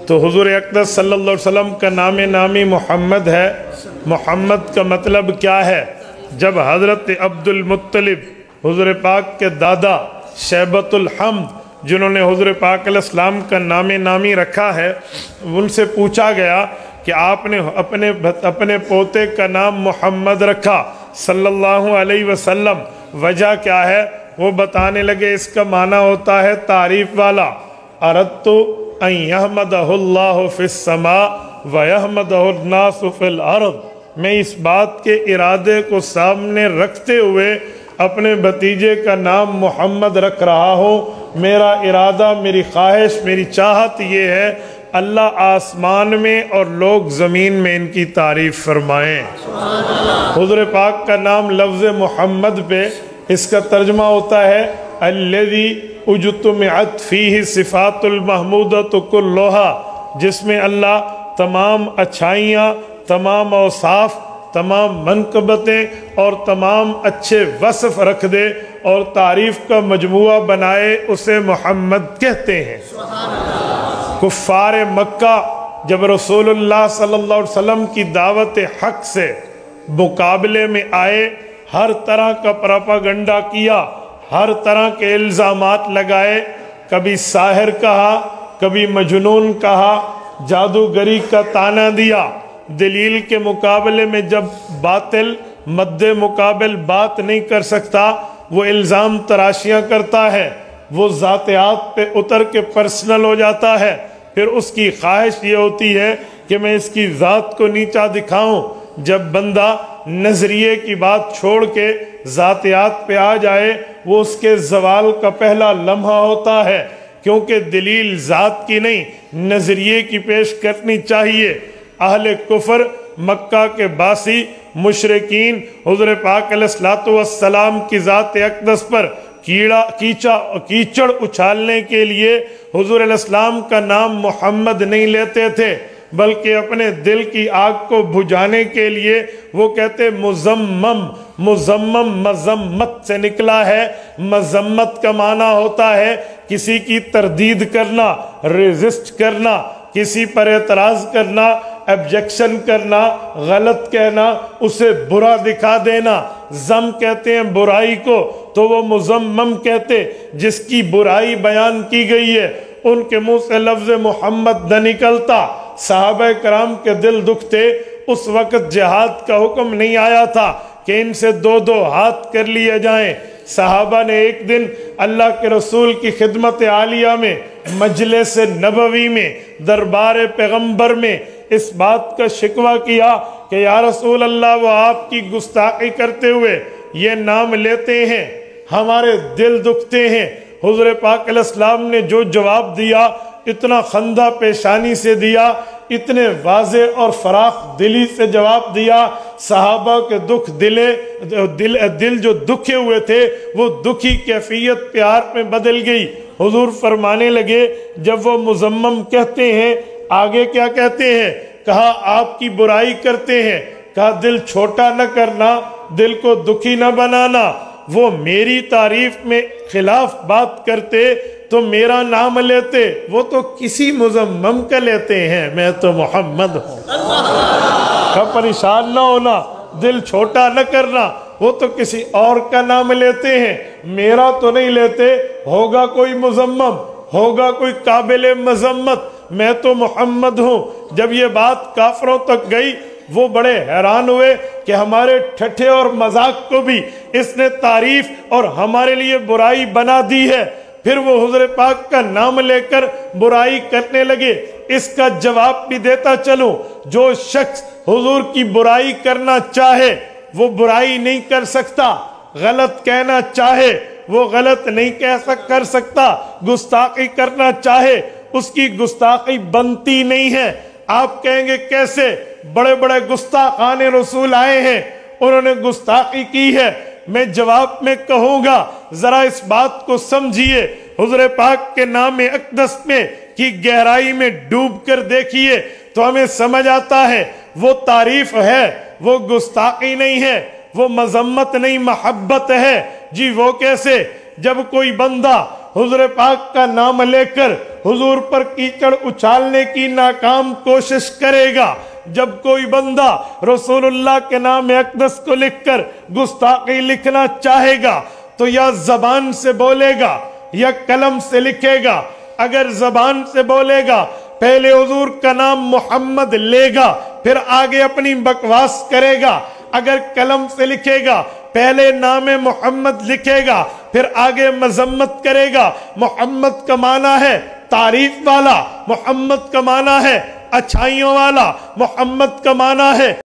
تو حضور اقدس صلی اللہ علیہ وسلم کا نام نامی محمد ہے۔ محمد کا مطلب کیا ہے؟ جب حضرت عبد المطلب حضور پاک کے دادا شیبۃ الحمد جنہوں نے حضور پاک علیہ السلام کا نام نامی رکھا ہے، ان سے پوچھا گیا کہ آپ نے اپنے پوتے کا نام محمد رکھا صلی اللہ علیہ وسلم، وجہ کیا ہے؟ وہ بتانے لگے اس کا معنی ہوتا ہے تعریف والا۔ اردت ان یحمدہ اللہ فی السماء ویحمدہ الناس فی الارض، میں اس بات کے ارادے کو سامنے رکھتے ہوئے اپنے بھتیجے کا نام محمد رکھ رہا ہوں۔ میرا ارادہ، میری خواہش، میری چاہت یہ ہے اللہ آسمان میں اور لوگ زمین میں ان کی تعریف فرمائیں۔ حضور پاک کا نام لفظ محمد پہ اس کا ترجمہ ہوتا ہے الذی اجتمعت فیہ صفات المحمودۃ کلھا، جس میں اللہ تمام اچھائیاں، تمام اوصاف، تمام منقبتیں اور تمام اچھے وصف رکھ دے اور تعریف کا مجموعہ بنائے، اسے محمد کہتے ہیں۔ کفار مکہ جب رسول اللہ صلی اللہ علیہ وسلم کی دعوت حق سے مقابلے میں آئے، ہر طرح کا پروپیگنڈا کیا، ہر طرح کے الزامات لگائے، کبھی ساحر کہا، کبھی مجنون کہا، جادوگری کا طعنہ دیا۔ دلیل کے مقابلے میں جب باطل مد مقابل بات نہیں کر سکتا، وہ الزام تراشیاں کرتا ہے، وہ ذاتیات پہ اتر کے پرسنل ہو جاتا ہے، پھر اس کی خواہش یہ ہوتی ہے کہ میں اس کی ذات کو نیچا دکھاؤں۔ جب بندہ نظریے کی بات چھوڑ کے ذاتیات پہ آ جائے، وہ اس کے زوال کا پہلا لمحہ ہوتا ہے، کیونکہ دلیل ذات کی نہیں نظریے کی پیش کرنی چاہیے۔ اہل کفر، مکہ کے باسی، مشرکین حضور پاک علیہ السلام کی ذات اقدس پر کیچڑ اچھالنے کے لیے حضور علیہ السلام کا نام محمد نہیں لیتے تھے، بلکہ اپنے دل کی آگ کو بجھانے کے لیے وہ کہتے مزمم مذمت سے نکلا ہے۔ مذمت کا معنی ہوتا ہے کسی کی تردید کرنا، ریزسٹ کرنا، کسی پر اعتراض کرنا، ابجیکشن کرنا، غلط کہنا، اسے برا دکھا دینا۔ ذم کہتے ہیں برائی کو، تو وہ مذمم کہتے جس کی برائی بیان کی گئی ہے۔ ان کے منہ سے لفظ محمد نہ نکلتا، صحابہ کرام کے دل دکھتے۔ اس وقت جہاد کا حکم نہیں آیا تھا کہ ان سے دو دو ہاتھ کر لیے جائیں۔ صحابہ نے ایک دن اللہ کے رسول کی خدمت عالیہ میں، مجلس نبوی میں، دربار پیغمبر میں اس بات کا شکوہ کیا کہ یا رسول اللہ، وہ آپ کی گستاخی کرتے ہوئے یہ نام لیتے ہیں، ہمارے دل دکھتے ہیں۔ حضور پاک علیہ السلام نے جو جواب دیا، اتنا خندہ پیشانی سے دیا، اتنے واضح اور فراخ دلی سے جواب دیا، صحابہ کے دل جو دکھے ہوئے تھے وہ دکھی کیفیت پیار میں بدل گئی۔ حضور فرمانے لگے جب وہ مذمم کہتے ہیں، آگے کیا کہتے ہیں؟ کہا آپ کی برائی کرتے ہیں، کہا دل چھوٹا نہ کرنا، دل کو دکھی نہ بنانا۔ وہ میری تعریف میں خلاف بات کرتے تو میرا نام لیتے، وہ تو کسی مذمم کا لیتے ہیں، میں تو محمد ہوں۔ کہا پریشان نہ ہونا، دل چھوٹا نہ کرنا، وہ تو کسی اور کا نام لیتے ہیں، میرا تو نہیں لیتے۔ ہوگا کوئی مذمم، ہوگا کوئی قابل مذمت، میں تو محمد ہوں۔ جب یہ بات کافروں تک گئی، وہ بڑے حیران ہوئے کہ ہمارے ٹھٹھے اور مذاق کو بھی اس نے تعریف اور ہمارے لیے برائی بنا دی ہے۔ پھر وہ حضور پاک کا نام لے کر برائی کرنے لگے۔ اس کا جواب بھی دیتا چلوں، جو شخص حضور کی برائی کرنا چاہے وہ برائی نہیں کر سکتا، غلط کہنا چاہے وہ غلط نہیں کر سکتا، گستاخی کرنا چاہے اس کی گستاخی بنتی نہیں ہے۔ آپ کہیں گے کیسے؟ بڑے بڑے گستاخان رسول آئے ہیں، انہوں نے گستاخی کی ہے۔ میں جواب میں کہوں گا ذرا اس بات کو سمجھیے، حضور پاک کے نام اقدس میں کی گہرائی میں ڈوب کر دیکھیے تو ہمیں سمجھ آتا ہے وہ تعریف ہے، وہ گستاخی نہیں ہے، وہ مذمت نہیں، محبت ہے۔ جی وہ کیسے؟ جب کوئی بندہ हुजूर पाक का नाम लेकर हुजूर पर कीचड़ उछालने की नाकाम कोशिश करेगा, जब कोई बंदा रसूलुल्लाह के नाम अक़दस को लिखकर गुस्ताखी लिखना चाहेगा तो या ज़बान से बोलेगा या कलम से लिखेगा। अगर ज़बान से बोलेगा पहले हुजूर का नाम मोहम्मद लेगा, फिर आगे अपनी बकवास करेगा। अगर कलम से लिखेगा पहले नाम मोहम्मद लिखेगा, फिर आगे मजम्मत करेगा। मोहम्मद का माना है तारीफ वाला, मोहम्मद का माना है अच्छाइयों वाला, मोहम्मद का माना है